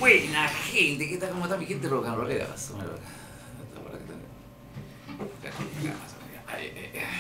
Buena gente, ¿qué tal? ¿Cómo está mi gente rock and rollera? Ay,